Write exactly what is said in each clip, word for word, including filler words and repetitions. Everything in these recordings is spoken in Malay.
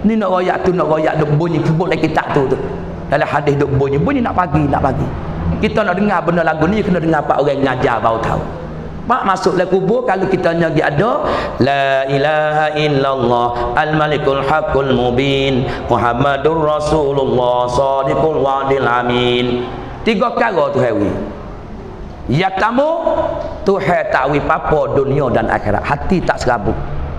Ni nak royak tu, nak royak duk bunyi sebut dalam kitab tu tu. Dalam hadis duk bunyi, bunyi nak pagi, nak pagi. Kita nak dengar benda lagu ni kena dengar pak orang ngajar baru tahu. Mak masuk dalam kubur kalau kita nyagi ada la ilaha illallah al-malikul haqqul mubin Muhammadur Rasulullah shadiqul wa'dil amin. Tiga perkara tu hawi. Yang pertama, Tuhan tak wi apa dunia dan akhirat. Hati tak serabut.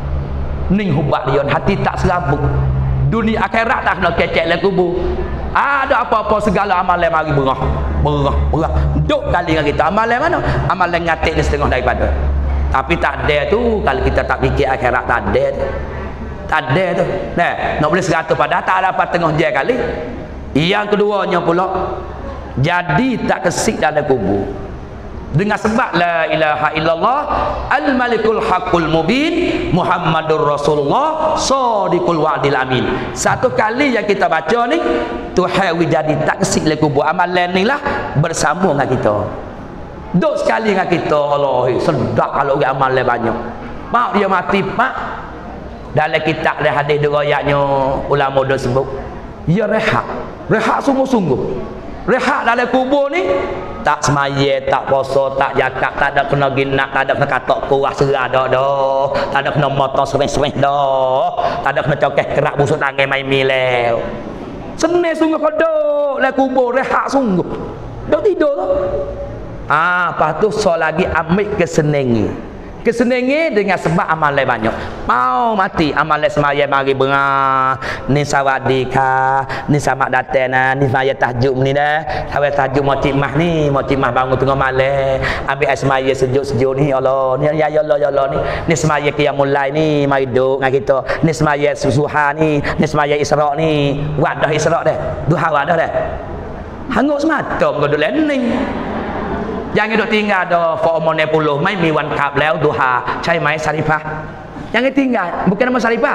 Ning hubak dia hati tak serabut. Dunia akhirat tak kena kecek dalam kubur. Ada apa-apa segala amalan mari berah. Berah, berah. Duk kali dengan kita. Amalan mana? Amalan ngatik ni setengah daripada. Tapi tak ada tu kalau kita tak fikir akhirat, tak ada tu. Tak ada tu. Nah, nak boleh seratus pada tak ada apa tengah je kali. Yang keduanya pula, jadi tak kesik dalam kubur. Dengan sebab la ilaha illallah al-malikul haqqul mubin Muhammadur Rasulullah shadiqul wa'dil amin. Satu kali yang kita baca ni Tuhan jadi tak kesik le kubur. Amalan ni lah bersama dengan kita. Duk sekali dengan kita. Allah sedap kalau orang amalan banyak. Mak dia mati pak. Dalam kitab dan hadis riwayatnya ulama dah sebut. Ya rehat. Rehat sungguh-sungguh. Rehat dalam kubur ni tak semaya, tak puasa, tak zakat, tak ada kena ginak, tak ada kena katok kurah serah dah dah, tak ada kena motor sereh-sereh dah, tak ada kena cokeh kerak busuk tangan main milau. Senang sungguh kau duduk dalam kubur rehat sungguh. Duk tidur tu. Ah, lepas tu so lagi ambil kesenangan. Kesenangan dengan sebab amalan banyak. Mau mati amalan semaya mari berah. Ni sawadika, ni sama datana, ni semaya tahajud ni dah. Sampai tahajud motik mah ni, motik mah bangun tengah malam. Ambil semaya sejuk-sejuk ni Allah. Ni ya Allah ya Allah ni. Ni semaya qiyamul lail ni mari duduk dengan kita. Ni semaya suha ni, ni semaya Isra ni. Wadah Isra dah. Duha wadah dah. Hangus mata kau duk lening. Jangan duk tinggal dah form enam puluh mai mi one cup แล้ว duha ใช่ไหม Sarifah? Jangan tinggal, bukan nama Sarifah.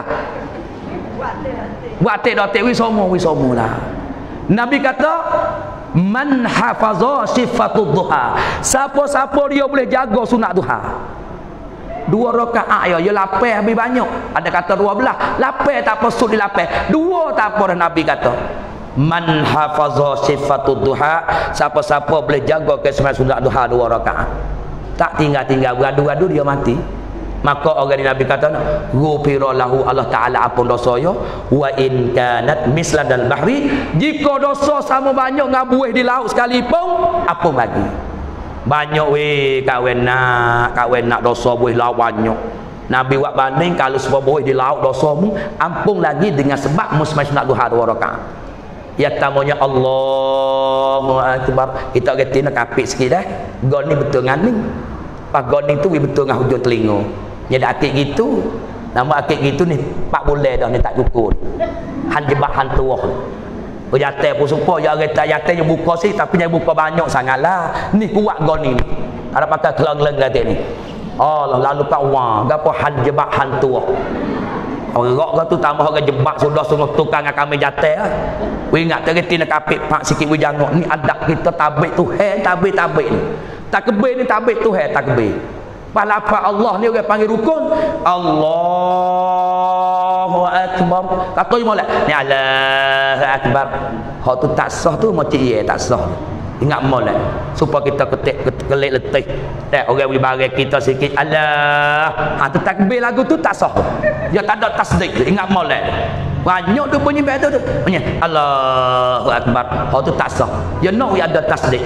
Watik dotik wisomo wisomo lah. Nabi kata man hafaza sifatud duha. Siapa-siapa dia boleh jaga sunat duha. Dua rakaat ya, ya lapar habis banyak. Ada kata dua belas. Lapar tak apa sud di lapar. Dua tak apa dah Nabi kata. Man hafaza sifatud duha, siapa-siapa boleh jaga kesembilan sunat duha dua rakaat, tak tinggal-tinggal beradu-adu dia mati. Maka orang di Nabi kata ghufira lahu, Allah Taala ampun dosanya, wa in kanat misladal bahri, jika dosa sama banyak ngabuih di laut sekalipun ampun bagi. Banyak weh kawan nak kawan nak dosa buih laut banyak. Nabi buat banding kalau sebab buih di laut dosamu ampun lagi dengan sebab musmai sunat duha dua rakaat. Ya tamunya Allahu Akbar. Kita kata nak kapit sikit dah. Gon ni betul dengan ni. Pas gon ni tu betul dengan hujung telinga. Jadi akik gitu. Nama akik gitu ni pak boleh dah ni tak cukup. Han jebak han tuah. Berjate pun supa ya kata jate yang buka sih tapi yang buka banyak sangatlah. Ni kuat gon ni. Ada pakai kelang-kelang kata ni. Allah lalu kau wah gapo han jebak han tuah. Orang rok tu tambah orang jebak sudah sungguh tukang dengan kami jatuh lah. We ingat terketi nak kapit pak sikit we jangok. Ni adab kita tabik Tuhan, tabik-tabik ni. Takbir ni tabik Tuhan, takbir. Palapa Allah ni orang panggil rukun. Allahu Akbar. Kata je molek. Ni Allahu Akbar. Hak tu tak sah tu macam iya tak sah. Ingat molek supaya kita ketik kelik letih. Tak orang bagi barang kita sikit Allah. Ha tu takbir lagu tu tak sah. Dia tak ada tasdik. Ingat molek. Banyak tu bunyi betul tu. Bunyi Allahu Akbar. Hak tu tak sah. Dia nak ada tasdik.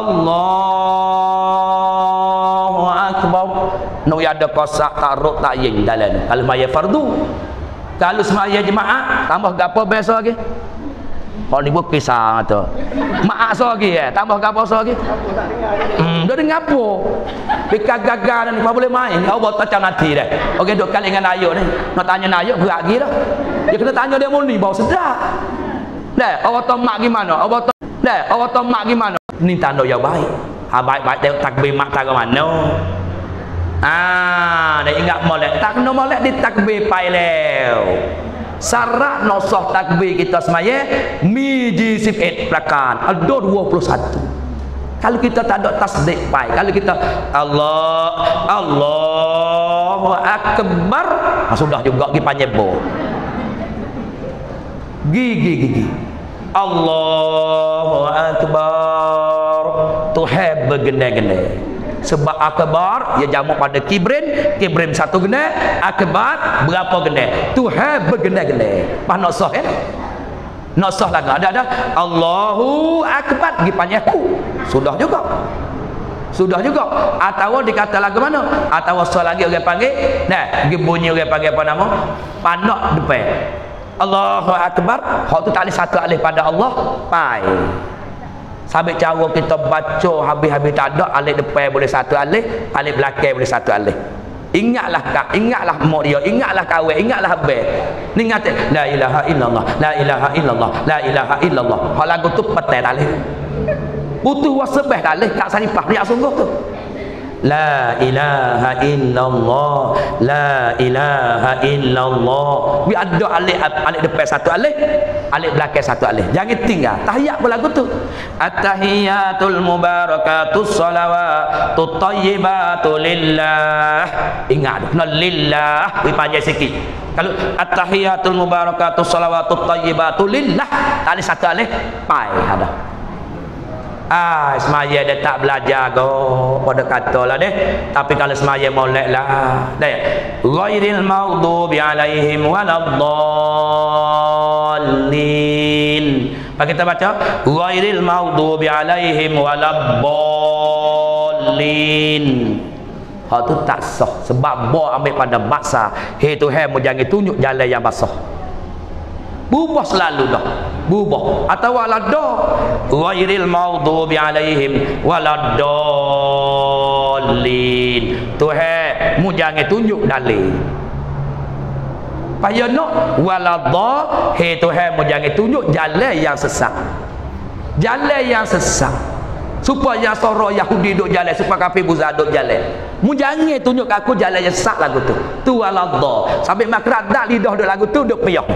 Allahu Akbar. Nak ada qasak takruk takyin dalam. Kalau maya fardu. Kalau semaya jemaah tambah gapo biasa lagi? Hak ni buat kisah tu. Mak so lagi eh, tambah gapo so lagi? Hmm, dah dengar apa? Pika gagal ni, apa boleh main? Kau buat macam nanti dah. Okey, duk kali dengan ayuk ni. Nak tanya ayuk berat lagi dah. Dia kena tanya dia muni bau sedap. Dah, awak tahu mak gimana? Awak tahu dah, awak tahu mak gimana? Ni tanda yang baik. Ha baik-baik tengok takbir mak tak ke mana. Ah, dah ingat molek. Tak kena molek di takbir pai lew. Syarat nosah takbir kita semaya miji sifat prakan ada dua puluh satu. Kalau kita tak ada tasdik pai, kalau kita Allah Allahu Akbar, nah, sudah juga pergi panjebo. Gigi gigi. Allahu Akbar. Tuhan bergende-gende. Sebab akbar ia jamak pada kibrin, kibrin satu gende, akbar berapa gende. Tuhan bergende-gende. Pas nak sah kan? Nak sah lagi ada ada Allahu Akbar pergi panjang aku. Sudah juga. Sudah juga. Atau dikata lagu mana? Atau sah lagi orang panggil, nah, pergi bunyi orang panggil apa nama? Panak depan. Allahu Akbar, hak tu tak ada satu alif pada Allah, pai. Sampai cara kita baca habis-habis tak ada alif depan boleh satu alif, alif belakang boleh satu alif. Ingatlah kak, ingatlah mak dia, ingatlah kawan, ingatlah abang. Ni ingat la ilaha illallah, la ilaha illallah, la ilaha illallah. Hak lagu tu petai alif. Putus wasbah alif tak saripah ni sungguh tu. La ilaha illallah, la ilaha illallah. Bi ada alif alif depan satu alif, alif belakang satu alif. Jangan tinggal. Tahiyat pun lagu tu. At-tahiyatul mubarakatus salawatut thayyibatu lillah. Ingat kena lillah, bi panjang sikit. Kalau at-tahiyatul mubarakatus salawatut thayyibatu lillah, tak ada satu alif, pai ada. Ah, semaya dia tak belajar go pada katalah deh. Tapi kalau semaya molek lah. Dah. Ghairil maghdubi alaihim waladdallin. Apa kita baca? Ghairil maghdubi alaihim waladdallin. Hak tu tak sah sebab ba ambil pada basah. Hei Tuhan mu jangan tunjuk jalan yang basah. Bubah selalu dah. Bubah atau walada ghairil maghdubi alaihim waladdallin. Tuhan mu jangan tunjuk dalil. Payah nak walada, hei Tuhan mu jangan tunjuk jalan yang sesat. Jalan yang sesat. Supaya sorok Yahudi duk jalan, supaya kafir buza duk jalan. Mu jangan tunjuk aku jalan yang sesat lagu tu. Tu walada. Sampai makrat dak lidah duk lagu tu duk peyah.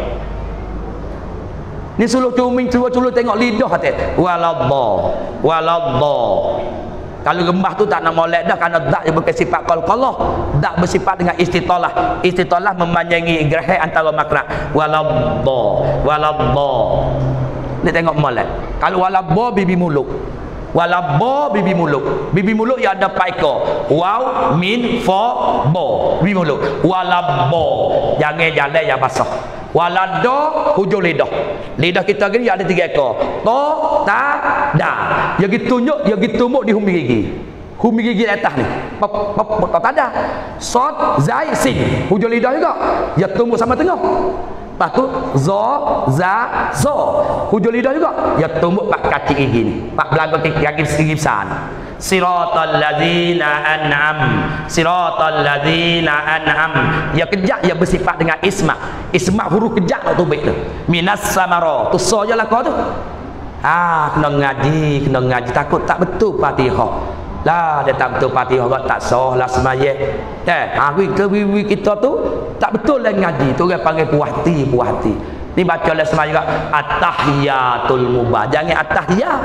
Ni suluh cuming culu-culu tengok lidah hati. Waladha, waladha. Kalau gembah tu tak nak molek dah kerana dak dia bukan sifat qalqalah, dak bersifat dengan istitalah. Istitalah memanjangi gerah antara makrak. Waladha, waladha. Ni tengok molek. Kalau waladha bibi muluk. Waladha bibi muluk. Bibi muluk yang ada paiko. Waw, min, fa, ba. Bibi muluk. Waladha. Jangan jalan yang basah. Walada hujung lidah. Lidah kita gini ada tiga ekor. To, ta, da. Dia gitu tunjuk, dia gitu tumbuk di humi gigi. Humi gigi di atas ni. Pop pop pop tak ada. Sod, zai, sin. Hujung lidah juga. Dia tumbuk sama tengah. Lepas tu za, za, zo. Hujung lidah juga. Dia tumbuk pak kaki gigi ni. Pak belakang kaki gigi besar. Siratal ladzina an'am, siratal ladzina an'am. Ya kejak ya bersifat dengan isma. Isma huruf kejak tu baik tu. Minas samara. Tu so je lah kau tu. Ah, kena ngaji, kena ngaji takut tak betul Fatihah. Lah dia tak betul Fatihah kau tak sah lah semaya. Eh, ha kita wiwi kita tu tak betul lah ngaji. Tu orang panggil puas hati, puas hati. Ni baca lah semaya juga at-tahiyatul mubah. Jangan at-tahiyah.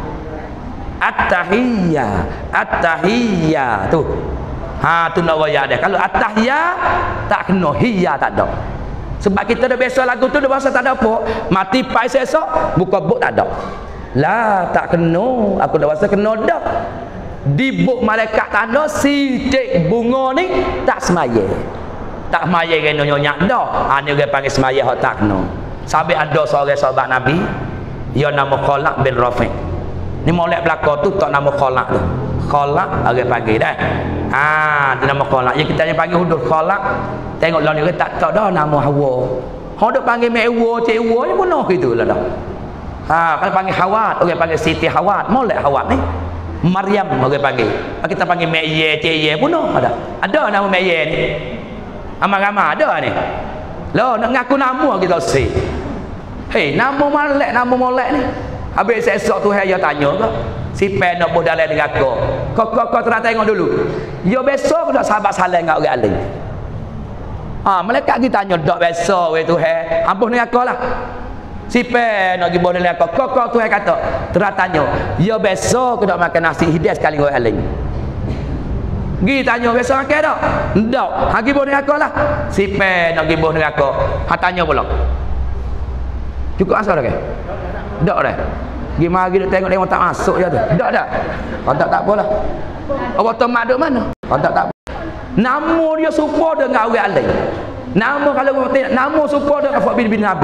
At-tahiyya, at-tahiyya tu. Ha tu nak waya dia. Kalau at-tahiyya tak kena, hiyya tak ada. Sebab kita dah biasa lagu tu dah bahasa tak ada apa. Mati pai esok buka buk tak ada. Lah tak kena, aku dah bahasa kena dah. Di buk malaikat tanah sidik bunga ni tak semaya. Tak semaya kena nyonya dah. Ha ni orang panggil semaya hak tak kena. Sampai ada seorang sahabat Nabi, dia nama Khalaq bin Rafi'. Ni molek belakang tu tak nama Khalaq tu. Khalaq orang panggil dah. Ha, tu nama Khalaq. Yang kita ni panggil hudud Khalaq. Tengok lawan dia tak tak dah nama Hawa. Hang duk panggil mek Hawa, cik Hawa ni bunuh gitulah dah. Ha, kalau panggil Hawat, orang panggil Siti Hawat, molek Hawat ni. Maryam orang panggil. Kita panggil mek Ye, cik Ye bunuh ada. Ada nama mek Ye ni. Ramai-ramai ada ni. Lah nak ngaku nama kita si. Hei, nama molek, nama molek ni. Habis esok tu saya tanya ke si pen nak buh dalam dengan aku. Kau kau kau tengah tengok dulu. Yo besok nak sahabat salah dengan orang alim. Ha, malaikat kita tanya dak besok we tu hai. Ampuh dengan aku lah. Si pen nak buh dalam aku. Kau kau tu hai kata. Tengah tanya, yo besok nak makan nasi hidayah sekali dengan orang alim. Gi tanya besok makan dak? Ndak. Ha gi buh dengan aku lah. Si pen nak buh dengan aku. Ha tanya pula. Cukup asal dah ke? Tak dah. Pergi mari duk tengok dia tak masuk je tu. Tak dah. Kalau tak tak apalah. Apa tu mak duk mana? Kalau tak tak. Nama dia serupa dengan orang lain. Nama kalau orang tengok nama serupa dengan Fak bin bin Nabi.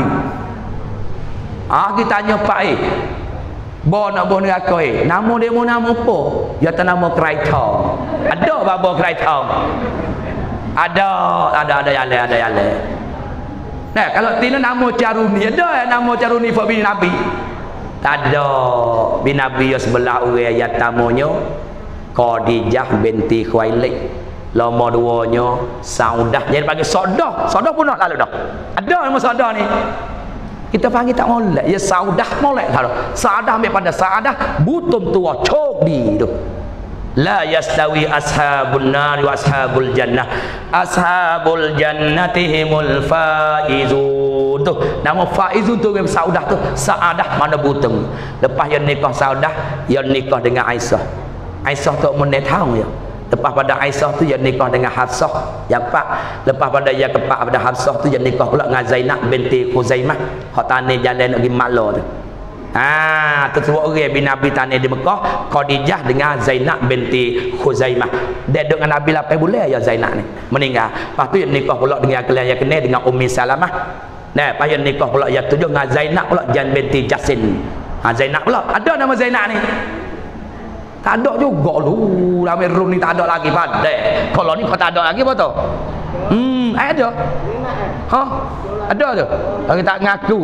Ah kita tanya Pak eh. Bo nak bo neraka eh. Nama dia mau nama apa? Dia tak nama Kraita. Ada babo Kraita. Ada, ada ada yang lain, ada yang lain. Nah, kalau tina nama Caruni, ada nama Caruni Fak bin Nabi. Tak ada. Bin Nabi yang sebelah orang yang tamunya Khadijah binti Khuwailid. Lama duanya Saudah. Jadi panggil Saudah. Saudah pun nak lalu dah. Ada nama Saudah ni. Kita panggil tak molek. Ya Saudah molek kalau. Saudah ambil pada Saudah butum tua cok di tu. La yastawi ashabun nar wa ashabul jannah. Ashabul jannatihimul faizun. Tu nama faizun tu dengan Saudah tu. Saudah mana butum. Lepas yang nikah Saudah, yang nikah dengan Aisyah. Aisyah tu menit tahu ya. Lepas pada Aisyah tu yang nikah dengan Hafsah yang empat. Lepas pada yang keempat pada Hafsah tu yang nikah pula dengan Zainab binti Khuzaimah. Hak tanah jalan nak pergi Maklah tu. Ah, tu sebab orang bin Nabi tanah di Mekah, Khadijah dengan Zainab binti Khuzaimah. Dia duduk dengan Nabi lapan bulan ya Zainab ni. Meninggal. Lepas tu yang nikah pula dengan kalian yang kenal dengan Ummi Salamah. Nah, lepas yang nikah pula yang tujuh dengan Zainab pula Jan binti Jasin. Ha, Zainab pula. Ada nama Zainab ni. Tak ada juga lu. Dalam room ni tak ada lagi pandai. Kalau ni kau tak ada lagi apa tu? Hmm, ada. Ha? Ada tu. Lagi tak ngaku.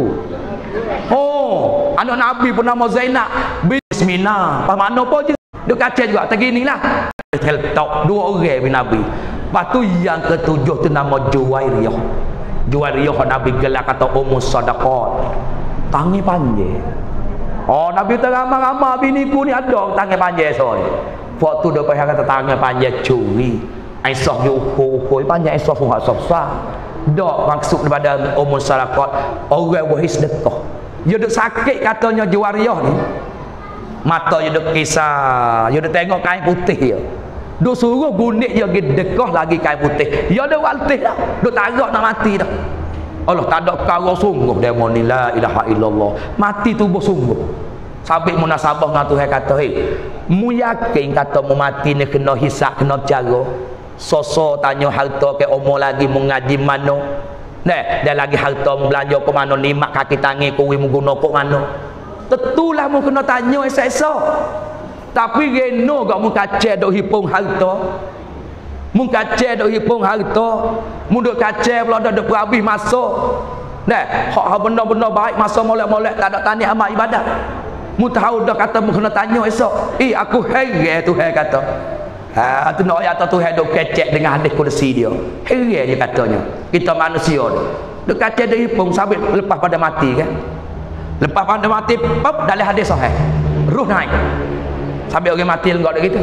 Oh, anak Nabi pun nama Zainab Bismillah. Apa makna apa je? Dia kacau juga tak gini lah. Tok dua orang bin Nabi. Lepas tu yang ketujuh tu nama Juwairiyah. Juwairiyah Nabi gelar kata Ummus Sadaqat. Tangi panjang. Oh, Nabi tu ramah-ramah biniku ni ada tangan panjang soal. Waktu dia pasal kata tangan panjang curi. Aisyah dia ukur-ukur panjang Aisyah pun tak susah. Tak maksud daripada umur syarakat orang wahai sedekah. Dia duk sakit katanya Juwairiyah ni. Mata dia duk kisah. Dia duk tengok kain putih dia. Duk suruh bunik dia pergi dekah lagi kain putih. Dia duk waltih dah. Duk tarak nak mati dah. Allah tak ada perkara sungguh dia mau ni la ilaha illallah. Mati tubuh sungguh. Sampai munasabah dengan Tuhan kata, "Hei, mu yakin kata mu mati ni kena hisap, kena cara?" Soso tanya harta ke umur lagi mu ngaji mana? Nah, dia lagi harta mu belanja ke mana, limak kaki tangi kuwi mu guna ke mana? Tentulah mu kena tanya esok-esok. Tapi reno gak mu kacau dok hipung harta. Mu kacau dok hipung harta, mu dok kacau pula dok berhabis masuk. Nah, hak benda-benda baik masa molek-molek tak ada tani amal ibadat. Mu tahu dah kata mu kena tanya esok. Eh aku heran Tuhan kata. Ha tu nak ayat Tuhan dok kecek dengan hadis kursi dia. Heran dia katanya. Kita manusia dok kacau dok hipung sampai lepas pada mati kan. Lepas pada mati pop dalam hadis sahih. Ruh naik. Sampai orang mati enggak ada gitu.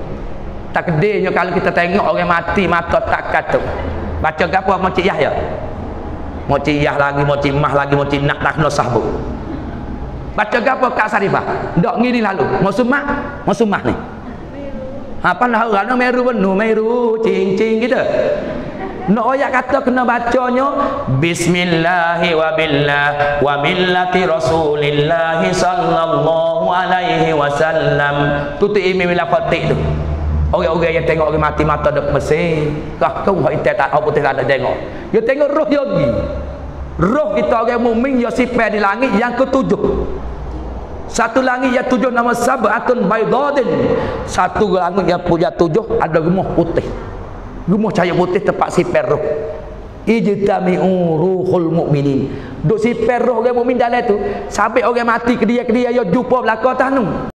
Tak kedainya kalau kita tengok orang mati mata tak kata. Baca gapo mau cik Yahya? Mau cik Yah lagi, mau cik Mah lagi, mau cik nak tak kena sahbu. Baca gapo Kak Sarifah? Ndak ngini lalu. Mau sumah? Mau sumah ni. Apa nak orang meru penuh meru cing-cing gitu. Nak ayat kata kena bacanya Bismillahi wa billah wa millati Rasulillah sallallahu alaihi wasallam. Tu tu imam lafaz tu. Orang-orang yang tengok orang mati mata dek mesin. Kah kau hak itu tak apa putih tak ada tengok. Dia tengok roh dia pergi. Roh kita orang mukmin yang sifat di langit yang ketujuh. Satu langit yang tujuh nama Sab'atun Baydadin. Satu langit yang punya tujuh ada gemah putih. Gemah cahaya putih tempat sifat roh. Ijtami'u ruhul mukminin. Duk sifat roh orang mukmin dalam tu sampai orang mati ke dia ke dia dia jumpa belaka tanung.